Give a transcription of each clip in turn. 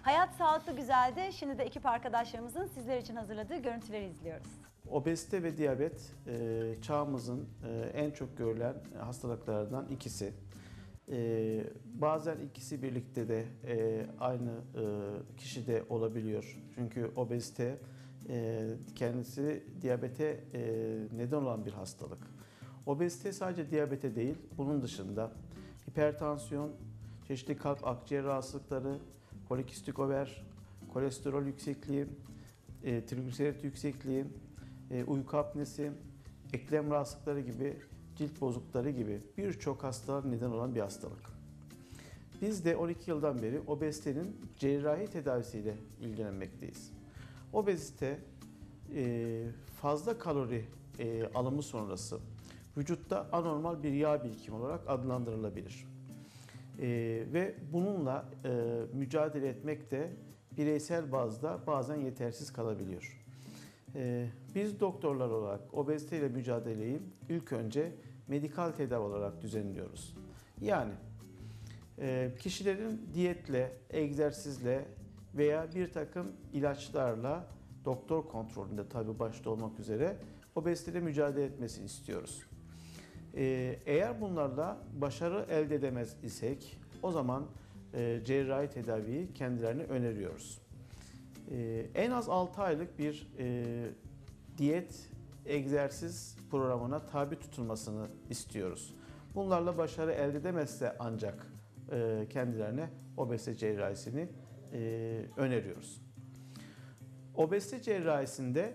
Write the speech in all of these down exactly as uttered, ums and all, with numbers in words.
Hayat Sağlıklı Güzel'de şimdi de ekip arkadaşlarımızın sizler için hazırladığı görüntüleri izliyoruz. Obezite ve diyabet e, çağımızın e, en çok görülen hastalıklardan ikisi. E, bazen ikisi birlikte de e, aynı e, kişide olabiliyor. Çünkü obezite e, kendisi diyabete e, neden olan bir hastalık. Obezite sadece diyabete değil, bunun dışında hipertansiyon, çeşitli kalp akciğer rahatsızlıkları, polikistik over, kolesterol yüksekliği, e, trigliserit yüksekliği, e, uyku apnesi, eklem rahatsızlıkları gibi, cilt bozuklukları gibi birçok hastalığa neden olan bir hastalık. Biz de on iki yıldan beri obezitenin cerrahi tedavisiyle ilgilenmekteyiz. Obezite e, fazla kalori e, alımı sonrası vücutta anormal bir yağ birikimi olarak adlandırılabilir. E, ve bununla e, mücadele etmek de bireysel bazda bazen yetersiz kalabiliyor. E, biz doktorlar olarak obeziteyle mücadeleyi ilk önce medikal tedavi olarak düzenliyoruz. Yani e, kişilerin diyetle, egzersizle veya bir takım ilaçlarla doktor kontrolünde tabii başta olmak üzere obeziteyle mücadele etmesini istiyoruz. Eğer bunlarla başarı elde edemez isek o zaman cerrahi tedaviyi kendilerine öneriyoruz. En az altı aylık bir diyet, egzersiz programına tabi tutulmasını istiyoruz. Bunlarla başarı elde edemezse ancak kendilerine obezite cerrahisini öneriyoruz. Obezite cerrahisinde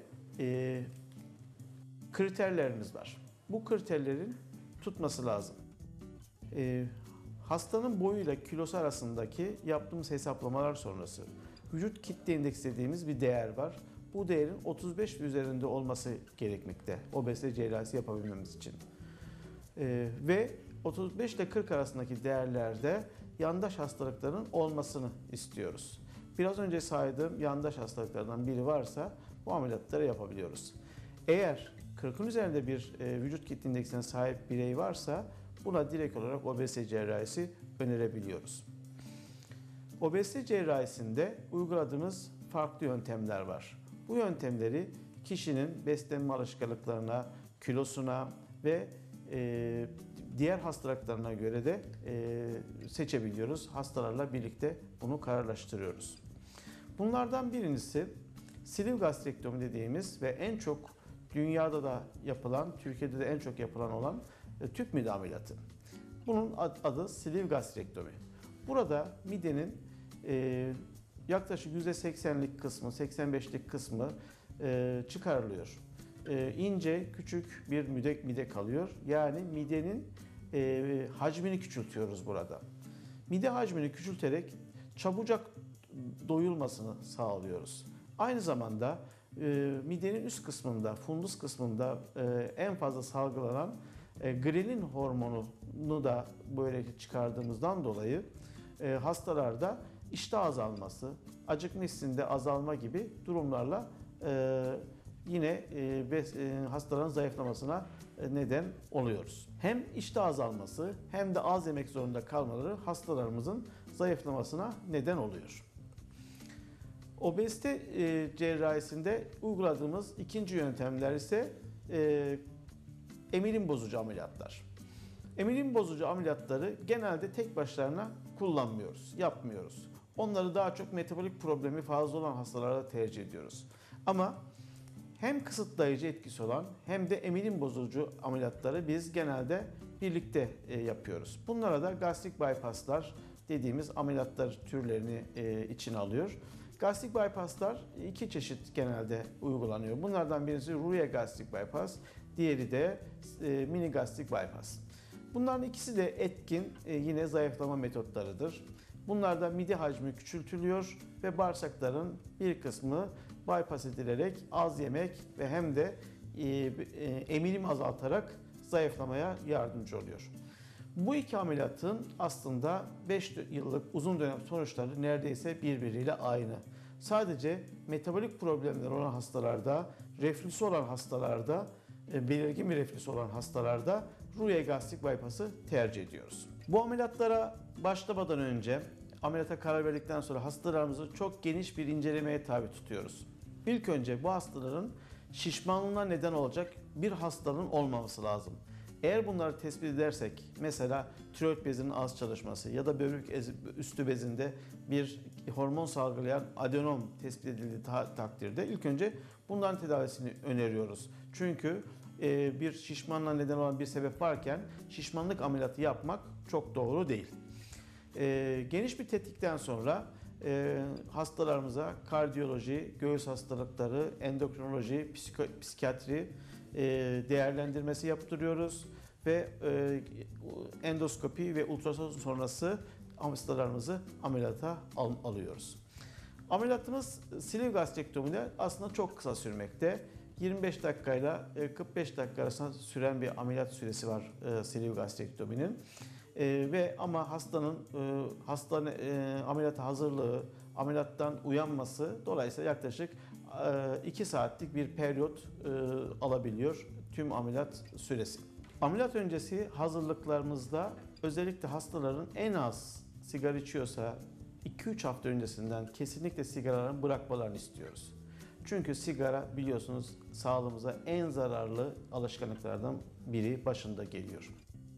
kriterlerimiz var. Bu kriterlerin tutması lazım. Ee, hastanın boyuyla kilosu arasındaki yaptığımız hesaplamalar sonrası vücut kitle indeksi dediğimiz bir değer var. Bu değerin otuz beş üzerinde olması gerekmekte obezite cerrahisi yapabilmemiz için. Ee, ve otuz beş ile kırk arasındaki değerlerde yandaş hastalıkların olmasını istiyoruz. Biraz önce saydığım yandaş hastalıklardan biri varsa bu ameliyatları yapabiliyoruz. Eğer kırkın üzerinde bir e, vücut kitle indeksine sahip birey varsa buna direkt olarak obezite cerrahisi önerebiliyoruz. Obezite cerrahisinde uyguladığımız farklı yöntemler var. Bu yöntemleri kişinin beslenme alışkanlıklarına, kilosuna ve e, diğer hastalıklarına göre de e, seçebiliyoruz. Hastalarla birlikte bunu kararlaştırıyoruz. Bunlardan birincisi sleeve gastrektomi dediğimiz ve en çok dünyada da yapılan, Türkiye'de de en çok yapılan olan e, tüp mide ameliyatı. Bunun adı sleeve gastrektomi. Burada midenin e, yaklaşık yüzde seksenlik kısmı, seksen beşlik kısmı e, çıkarılıyor. E, ince, küçük bir mide, mide kalıyor. Yani midenin e, hacmini küçültüyoruz burada. Mide hacmini küçülterek çabucak doyulmasını sağlıyoruz. Aynı zamanda e, midenin üst kısmında, fundus kısmında e, en fazla salgılanan e, grelin hormonunu da böyle çıkardığımızdan dolayı e, hastalarda iştah azalması, acıkma hissinde azalma gibi durumlarla e, yine e, e, hastaların zayıflamasına e, neden oluyoruz. Hem iştah azalması hem de az yemek zorunda kalmaları hastalarımızın zayıflamasına neden oluyor. Obezite e, cerrahisinde uyguladığımız ikinci yöntemler ise e, emilim bozucu ameliyatlar. Emilim bozucu ameliyatları genelde tek başlarına kullanmıyoruz, yapmıyoruz. Onları daha çok metabolik problemi fazla olan hastalarda tercih ediyoruz. Ama hem kısıtlayıcı etkisi olan hem de emilim bozucu ameliyatları biz genelde birlikte e, yapıyoruz. Bunlara da gastrik bypasslar dediğimiz ameliyatlar türlerini e, içine alıyor. Gastrik bypasslar iki çeşit genelde uygulanıyor. Bunlardan birisi Ruye gastrik bypass, diğeri de e, mini gastrik bypass. Bunların ikisi de etkin e, yine zayıflama metotlarıdır. Bunlarda mide hacmi küçültülüyor ve bağırsakların bir kısmı bypass edilerek az yemek ve hem de e, e, emilim azaltarak zayıflamaya yardımcı oluyor. Bu iki ameliyatın aslında beş yıllık uzun dönem sonuçları neredeyse birbiriyle aynı. Sadece metabolik problemler olan hastalarda, reflüsü olan hastalarda, belirgin bir reflüsü olan hastalarda Ruye gastrik bypass'ı tercih ediyoruz. Bu ameliyatlara başlamadan önce ameliyata karar verdikten sonra hastalarımızı çok geniş bir incelemeye tabi tutuyoruz. İlk önce bu hastaların şişmanlığına neden olacak bir hastalığın olmaması lazım. Eğer bunları tespit edersek, mesela tiroid bezinin az çalışması ya da böbrek üstü bezinde bir hormon salgılayan adenom tespit edildiği takdirde ilk önce bunların tedavisini öneriyoruz. Çünkü e, bir şişmanlığa neden olan bir sebep varken şişmanlık ameliyatı yapmak çok doğru değil. E, geniş bir tetkikten sonra e, hastalarımıza kardiyoloji, göğüs hastalıkları, endokrinoloji, psiko, psikiyatri e, değerlendirmesi yaptırıyoruz ve e, endoskopi ve ultrason sonrası hastalarımızı ameliyata al, alıyoruz. Ameliyatımız sleeve gastrektomide aslında çok kısa sürmekte. yirmi beş dakikayla kırk beş dakika arasında süren bir ameliyat süresi var e, sleeve gastrektominin. E, ve ama hastanın e, hasta e, ameliyata hazırlığı, ameliyattan uyanması dolayısıyla yaklaşık e, iki saatlik bir periyot e, alabiliyor tüm ameliyat süresi. Ameliyat öncesi hazırlıklarımızda özellikle hastaların en az sigara içiyorsa iki üç hafta öncesinden kesinlikle sigaralarını bırakmalarını istiyoruz. Çünkü sigara biliyorsunuz sağlığımıza en zararlı alışkanlıklardan biri başında geliyor.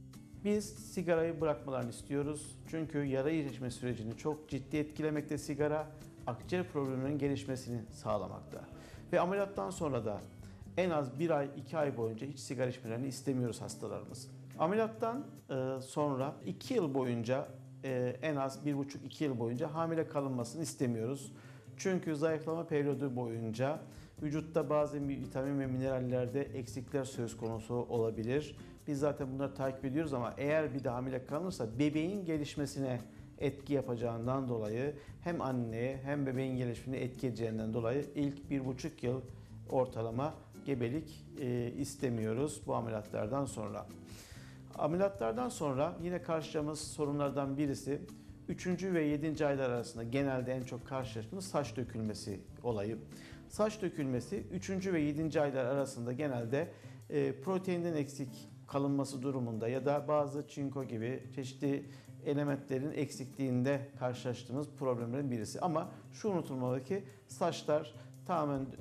Biz sigarayı bırakmalarını istiyoruz. Çünkü yara iyileşme sürecini çok ciddi etkilemekte sigara, akciğer problemlerinin gelişmesini sağlamakta. Ve ameliyattan sonra da en az bir ay, iki ay boyunca hiç sigara içmelerini istemiyoruz hastalarımız. Ameliyattan sonra iki yıl boyunca en az bir buçuk iki yıl boyunca hamile kalınmasını istemiyoruz. Çünkü zayıflama periyodu boyunca vücutta bazı vitamin ve minerallerde eksikler söz konusu olabilir. Biz zaten bunları takip ediyoruz ama eğer bir de hamile kalınırsa bebeğin gelişmesine etki yapacağından dolayı hem anneye hem bebeğin gelişimine etki edeceğinden dolayı ilk bir buçuk yıl ortalama gebelik e, istemiyoruz bu ameliyatlardan sonra. Ameliyatlardan sonra yine karşılaşacağımız sorunlardan birisi üçüncü ve yedinci aylar arasında genelde en çok karşılaştığımız saç dökülmesi olayı. Saç dökülmesi üçüncü ve yedinci aylar arasında genelde e, proteinden eksik kalınması durumunda ya da bazı çinko gibi çeşitli elementlerin eksikliğinde karşılaştığımız problemlerin birisi. Ama şu unutulmalı ki saçlar tamamen e,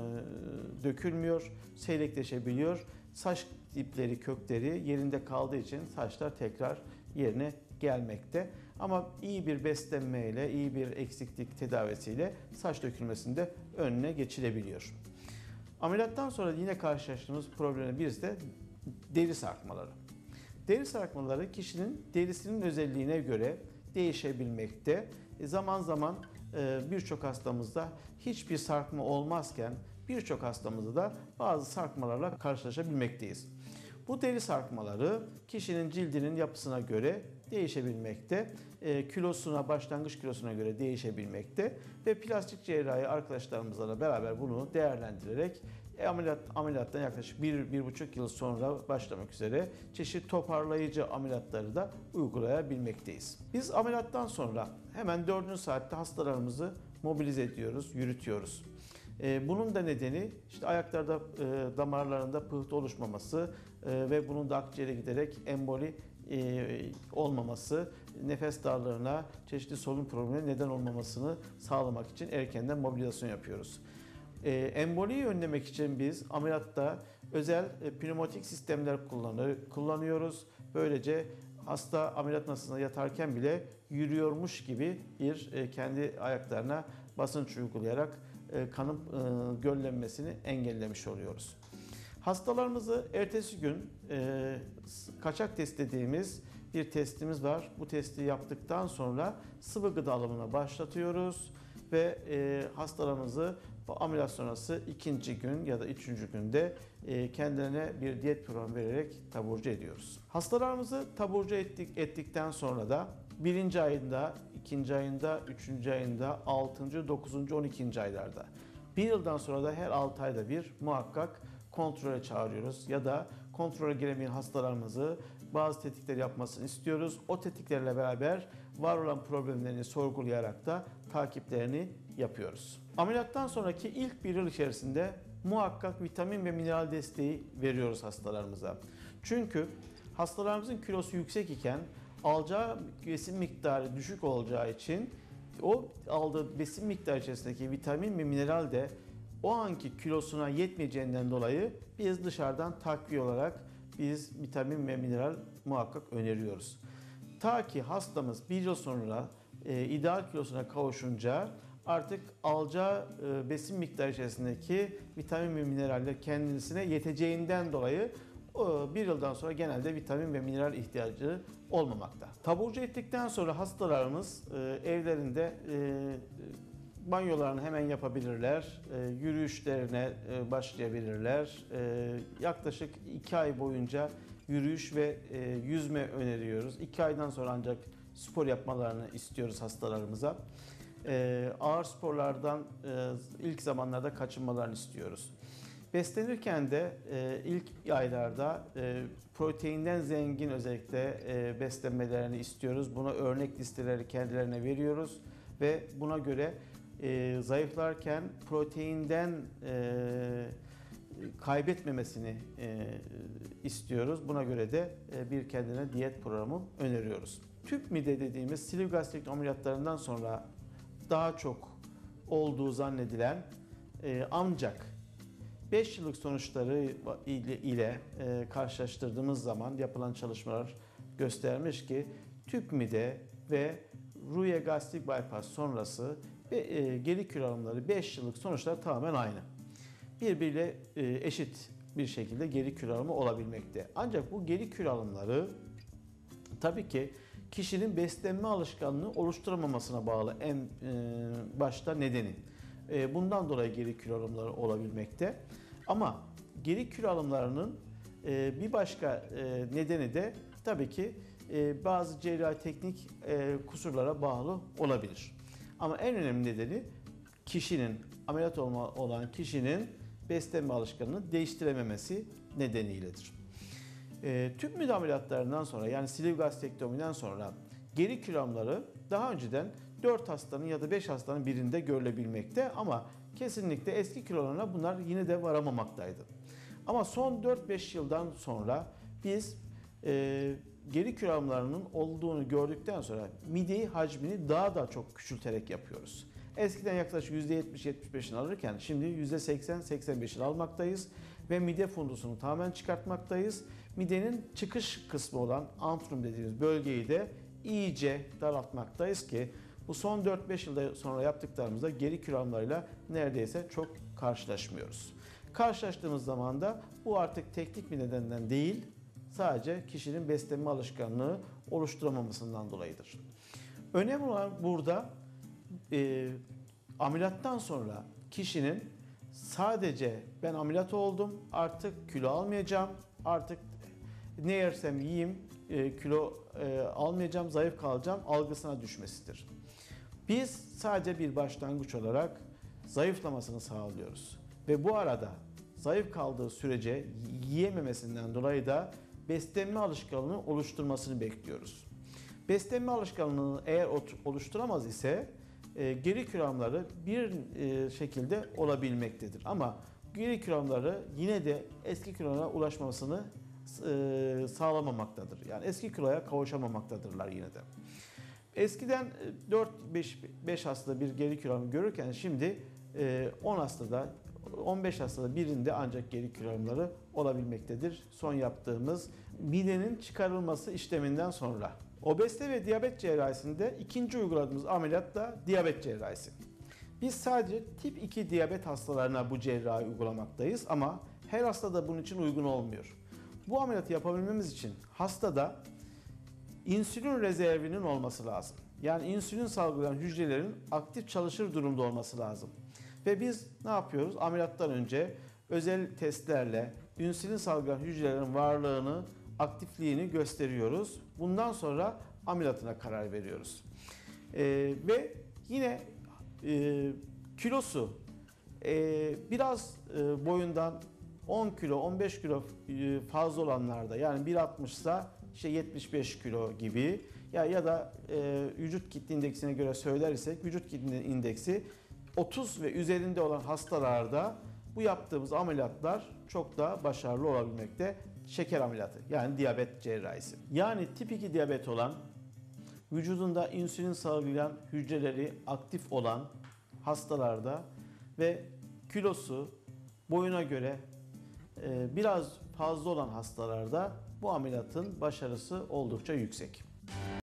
dökülmüyor, seyrekleşebiliyor. Saç dipleri, kökleri yerinde kaldığı için saçlar tekrar yerine gelmekte. Ama iyi bir beslenmeyle, iyi bir eksiklik tedavisiyle saç dökülmesinde önüne geçilebiliyor. Ameliyattan sonra yine karşılaştığımız problemin birisi de deri sarkmaları. Deri sarkmaları kişinin derisinin özelliğine göre değişebilmekte. E zaman zaman e, birçok hastamızda hiçbir sarkma olmazken birçok hastamızda da bazı sarkmalarla karşılaşabilmekteyiz. Bu deri sarkmaları kişinin cildinin yapısına göre değişebilmekte, e, kilosuna, başlangıç kilosuna göre değişebilmekte ve plastik cerrahi arkadaşlarımızla beraber bunu değerlendirerek e, ameliyat, ameliyattan yaklaşık bir bir buçuk yıl sonra başlamak üzere çeşitli toparlayıcı ameliyatları da uygulayabilmekteyiz. Biz ameliyattan sonra hemen dördüncü saatte hastalarımızı mobilize ediyoruz, yürütüyoruz. E, bunun da nedeni işte ayaklarda, e, damarlarında pıhtı oluşmaması e, ve bunun da akciğere giderek emboli e, olmaması, nefes darlığına, çeşitli solunum problemine neden olmamasını sağlamak için erkenden mobilizasyon yapıyoruz. E, emboliyi önlemek için biz ameliyatta özel e, pneumatik sistemler kullanıyoruz. Böylece hasta ameliyat masasında yatarken bile yürüyormuş gibi bir e, kendi ayaklarına basınç uygulayarak kanın göllenmesini engellemiş oluyoruz. Hastalarımızı ertesi gün kaçak test dediğimiz bir testimiz var. Bu testi yaptıktan sonra sıvı gıda alımına başlatıyoruz ve hastalarımızı bu ameliyat sonrası ikinci gün ya da üçüncü günde kendilerine bir diyet programı vererek taburcu ediyoruz. Hastalarımızı taburcu ettik, ettikten sonra da birinci ayında, ikinci ayında, üçüncü ayında, altıncı, dokuzuncu, on ikinci aylarda. Bir yıldan sonra da her altı ayda bir muhakkak kontrole çağırıyoruz ya da kontrole giremeyen hastalarımızı bazı tetkikler yapmasını istiyoruz. O tetkiklerle beraber var olan problemlerini sorgulayarak da takiplerini yapıyoruz. Ameliyattan sonraki ilk bir yıl içerisinde muhakkak vitamin ve mineral desteği veriyoruz hastalarımıza. Çünkü hastalarımızın kilosu yüksek iken alacağı besin miktarı düşük olacağı için o aldığı besin miktarı içerisindeki vitamin ve mineral de o anki kilosuna yetmeyeceğinden dolayı biz dışarıdan takviye olarak biz vitamin ve mineral muhakkak öneriyoruz. Ta ki hastamız bir yıl sonra e, ideal kilosuna kavuşunca artık alacağı e, besin miktarı içerisindeki vitamin ve mineraller kendisine yeteceğinden dolayı o, bir yıldan sonra genelde vitamin ve mineral ihtiyacı olmamakta. Taburcu ettikten sonra hastalarımız e, evlerinde e, banyolarını hemen yapabilirler, e, yürüyüşlerine e, başlayabilirler. E, yaklaşık iki ay boyunca yürüyüş ve e, yüzme öneriyoruz. iki aydan sonra ancak spor yapmalarını istiyoruz hastalarımıza. E, ağır sporlardan e, ilk zamanlarda kaçınmalarını istiyoruz. Beslenirken de e, ilk aylarda e, proteinden zengin özellikle e, beslenmelerini istiyoruz. Buna örnek listeleri kendilerine veriyoruz ve buna göre e, zayıflarken proteinden e, kaybetmemesini e, istiyoruz. Buna göre de e, bir kendine diyet programı öneriyoruz. Tüp mide dediğimiz sleeve gastrik ameliyatlarından sonra daha çok olduğu zannedilen e, ancak beş yıllık sonuçları ile, ile e, karşılaştırdığımız zaman yapılan çalışmalar göstermiş ki tüp mide ve Ruye gastrik bypass sonrası ve e, geri kilo alımları beş yıllık sonuçlar tamamen aynı. Birbiriyle e, eşit bir şekilde geri kilo alımı olabilmekte. Ancak bu geri kilo alımları tabii ki kişinin beslenme alışkanlığı oluşturamamasına bağlı en e, başta nedeni. E, bundan dolayı geri kilo alımları olabilmekte. Ama geri kilo alımlarının e, bir başka e, nedeni de tabii ki e, bazı cerrahi teknik e, kusurlara bağlı olabilir. Ama en önemli nedeni kişinin, ameliyat olma, olan kişinin beslenme alışkanlığını değiştirememesi nedeniyledir. E, tüp mide ameliyatlarından sonra yani sleeve gastrektomiden sonra geri kilo alımları daha önceden dört hastanın ya da beş hastanın birinde görülebilmekte ama kesinlikle eski kilolarına bunlar yine de varamamaktaydı. Ama son dört beş yıldan sonra biz e, geri kilo alımlarının olduğunu gördükten sonra mideyi hacmini daha da çok küçülterek yapıyoruz. Eskiden yaklaşık yüzde yetmiş yetmiş beşini alırken şimdi yüzde seksen seksen beşini almaktayız ve mide fundusunu tamamen çıkartmaktayız. Midenin çıkış kısmı olan antrum dediğimiz bölgeyi de iyice daraltmaktayız ki bu son dört beş yılda sonra yaptıklarımızda geri kilo alımlarıyla neredeyse çok karşılaşmıyoruz. Karşılaştığımız zaman da bu artık teknik bir nedenden değil, sadece kişinin beslenme alışkanlığı oluşturamamasından dolayıdır. Önemli olan burada e, ameliyattan sonra kişinin sadece ben ameliyat oldum, artık kilo almayacağım, artık ne yersem yiyeyim, e, kilo e, almayacağım, zayıf kalacağım algısına düşmesidir. Biz sadece bir başlangıç olarak zayıflamasını sağlıyoruz. Ve bu arada zayıf kaldığı sürece yiyememesinden dolayı da beslenme alışkanlığını oluşturmasını bekliyoruz. Beslenme alışkanlığını eğer oluşturamaz ise e, geri kilo alımları bir e, şekilde olabilmektedir. Ama geri kilo alımları yine de eski kilolarına ulaşmasını e, sağlamamaktadır. Yani eski kiloya kavuşamamaktadırlar yine de. Eskiden dört beş hastada bir geri kilo alımı görürken şimdi on hastada, on beş hastada birinde ancak geri kilo alımları olabilmektedir. Son yaptığımız midenin çıkarılması işleminden sonra. Obezite ve diyabet cerrahisinde ikinci uyguladığımız ameliyat da diyabet cerrahisi. Biz sadece tip iki diyabet hastalarına bu cerrahi uygulamaktayız ama her hastada bunun için uygun olmuyor. Bu ameliyatı yapabilmemiz için hastada insülin rezervinin olması lazım. Yani insülin salgılayan hücrelerin aktif çalışır durumda olması lazım. Ve biz ne yapıyoruz? Ameliyattan önce özel testlerle insülin salgılayan hücrelerin varlığını, aktifliğini gösteriyoruz. Bundan sonra ameliyatına karar veriyoruz. Ee, ve yine e, kilosu e, biraz e, boyundan on kilo, on beş kilo fazla olanlarda yani bir altmış ise işte yetmiş beş kilo gibi ya ya da e, vücut kitle indeksine göre söylersek vücut kitle indeksi otuz ve üzerinde olan hastalarda bu yaptığımız ameliyatlar çok daha başarılı olabilmekte. Şeker ameliyatı yani diyabet cerrahisi. Yani tip iki diyabet olan vücudunda insülin salgılayan hücreleri aktif olan hastalarda ve kilosu boyuna göre e, biraz fazla olan hastalarda bu ameliyatın başarısı oldukça yüksek.